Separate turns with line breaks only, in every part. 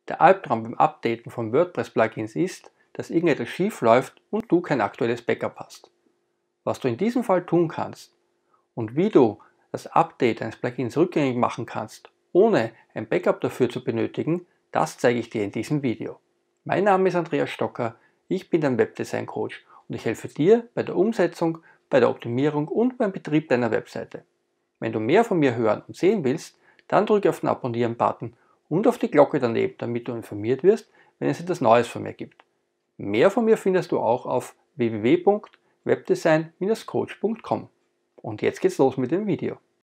Der Albtraum beim Updaten von WordPress-Plugins ist, dass irgendetwas schief läuft und du kein aktuelles Backup hast. Was du in diesem Fall tun kannst und wie du das Update eines Plugins rückgängig machen kannst, ohne ein Backup dafür zu benötigen, das zeige ich dir in diesem Video. Mein Name ist Andreas Stocker, ich bin dein Webdesign-Coach und ich helfe dir bei der Umsetzung, bei der Optimierung und beim Betrieb deiner Webseite. Wenn du mehr von mir hören und sehen willst, dann drücke auf den Abonnieren-Button und auf die Glocke daneben, damit du informiert wirst, wenn es etwas Neues von mir gibt. Mehr von mir findest du auch auf www.webdesign-coach.com. Und jetzt geht's los mit dem Video.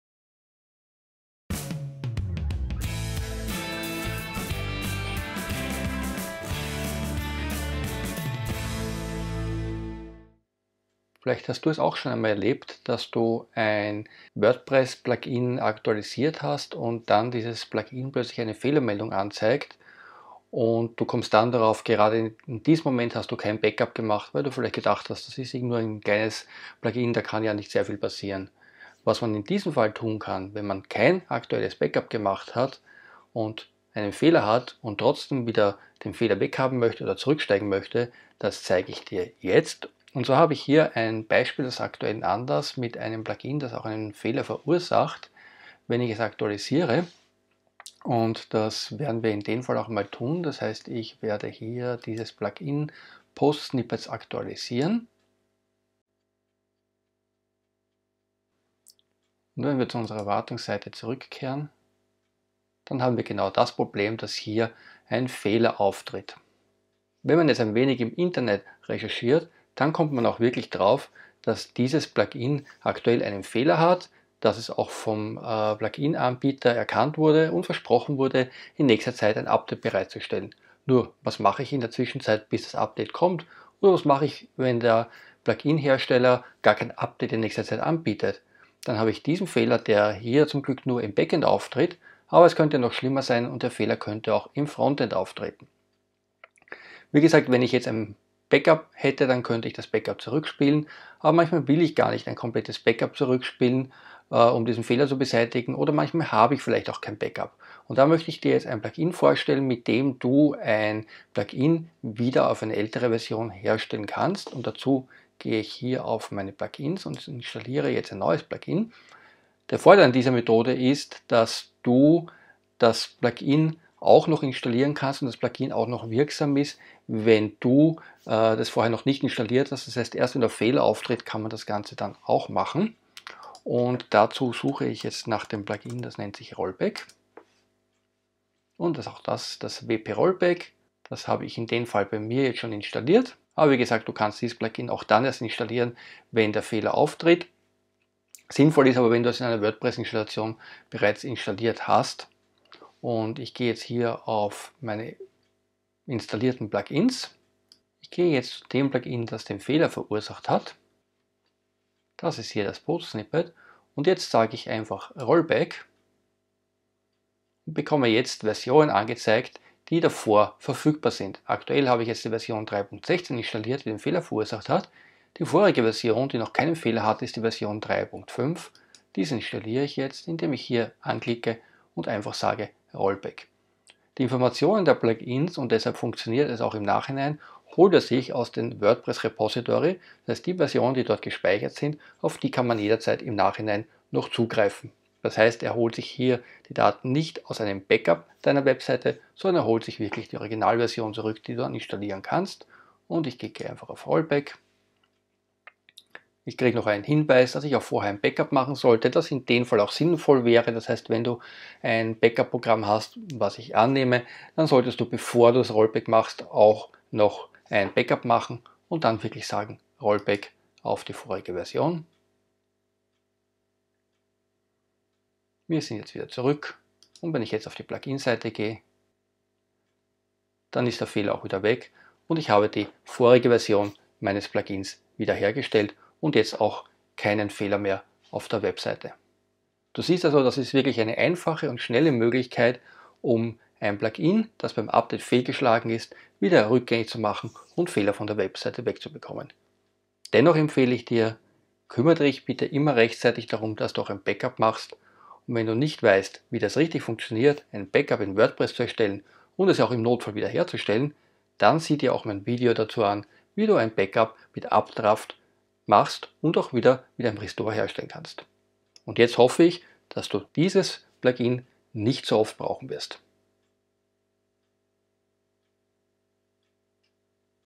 Vielleicht hast du es auch schon einmal erlebt, dass du ein WordPress-Plugin aktualisiert hast und dann dieses Plugin plötzlich eine Fehlermeldung anzeigt und du kommst dann darauf, gerade in diesem Moment hast du kein Backup gemacht, weil du vielleicht gedacht hast, das ist nur ein kleines Plugin, da kann ja nicht sehr viel passieren. Was man in diesem Fall tun kann, wenn man kein aktuelles Backup gemacht hat und einen Fehler hat und trotzdem wieder den Fehler weghaben möchte oder zurücksteigen möchte, das zeige ich dir jetzt. Und so habe ich hier ein Beispiel des aktuellen Anlass mit einem Plugin, das auch einen Fehler verursacht, wenn ich es aktualisiere. Und das werden wir in dem Fall auch mal tun. Das heißt, ich werde hier dieses Plugin Post-Snippets aktualisieren. Und wenn wir zu unserer Wartungsseite zurückkehren, dann haben wir genau das Problem, dass hier ein Fehler auftritt. Wenn man jetzt ein wenig im Internet recherchiert, dann kommt man auch wirklich drauf, dass dieses Plugin aktuell einen Fehler hat, dass es auch vom Plugin-Anbieter erkannt wurde und versprochen wurde, in nächster Zeit ein Update bereitzustellen. Nur, was mache ich in der Zwischenzeit, bis das Update kommt? Oder was mache ich, wenn der Plugin-Hersteller gar kein Update in nächster Zeit anbietet? Dann habe ich diesen Fehler, der hier zum Glück nur im Backend auftritt, aber es könnte noch schlimmer sein und der Fehler könnte auch im Frontend auftreten. Wie gesagt, wenn ich jetzt ein Backup hätte, dann könnte ich das Backup zurückspielen, aber manchmal will ich gar nicht ein komplettes Backup zurückspielen, um diesen Fehler zu beseitigen, oder manchmal habe ich vielleicht auch kein Backup. Und da möchte ich dir jetzt ein Plugin vorstellen, mit dem du ein Plugin wieder auf eine ältere Version herstellen kannst. Und dazu gehe ich hier auf meine Plugins und installiere jetzt ein neues Plugin. Der Vorteil an dieser Methode ist, dass du das Plugin auch noch installieren kannst und das Plugin auch noch wirksam ist, wenn du das vorher noch nicht installiert hast. Das heißt, erst wenn der Fehler auftritt, kann man das Ganze dann auch machen. Und dazu suche ich jetzt nach dem Plugin, das nennt sich Rollback. Und das ist auch das WP Rollback. Das habe ich in dem Fall bei mir jetzt schon installiert. Aber wie gesagt, du kannst dieses Plugin auch dann erst installieren, wenn der Fehler auftritt. Sinnvoll ist aber, wenn du es in einer WordPress-Installation bereits installiert hast. Und ich gehe jetzt hier auf meine installierten Plugins. Ich gehe jetzt zu dem Plugin, das den Fehler verursacht hat. Das ist hier das Post-Snippet. Und jetzt sage ich einfach Rollback und bekomme jetzt Versionen angezeigt, die davor verfügbar sind. Aktuell habe ich jetzt die Version 3.16 installiert, die den Fehler verursacht hat. Die vorige Version, die noch keinen Fehler hat, ist die Version 3.5. Diese installiere ich jetzt, indem ich hier anklicke und einfach sage Rollback. Die Informationen der Plugins, und deshalb funktioniert es auch im Nachhinein, holt er sich aus dem WordPress Repository. Das heißt, die Versionen, die dort gespeichert sind, auf die kann man jederzeit im Nachhinein noch zugreifen. Das heißt, er holt sich hier die Daten nicht aus einem Backup deiner Webseite, sondern er holt sich wirklich die Originalversion zurück, die du dann installieren kannst. Und ich klicke einfach auf Rollback. Ich kriege noch einen Hinweis, dass ich auch vorher ein Backup machen sollte, das in dem Fall auch sinnvoll wäre. Das heißt, wenn du ein Backup-Programm hast, was ich annehme, dann solltest du, bevor du das Rollback machst, auch noch ein Backup machen und dann wirklich sagen Rollback auf die vorige Version. Wir sind jetzt wieder zurück und wenn ich jetzt auf die Plugin-Seite gehe, dann ist der Fehler auch wieder weg und ich habe die vorige Version meines Plugins wiederhergestellt und jetzt auch keinen Fehler mehr auf der Webseite. Du siehst also, das ist wirklich eine einfache und schnelle Möglichkeit, um ein Plugin, das beim Update fehlgeschlagen ist, wieder rückgängig zu machen und Fehler von der Webseite wegzubekommen. Dennoch empfehle ich dir, kümmere dich bitte immer rechtzeitig darum, dass du auch ein Backup machst. Und wenn du nicht weißt, wie das richtig funktioniert, ein Backup in WordPress zu erstellen und es auch im Notfall wiederherzustellen, dann sieh dir auch mein Video dazu an, wie du ein Backup mit Updraft machst und auch wieder mit einem Restore herstellen kannst. Und jetzt hoffe ich, dass du dieses Plugin nicht so oft brauchen wirst.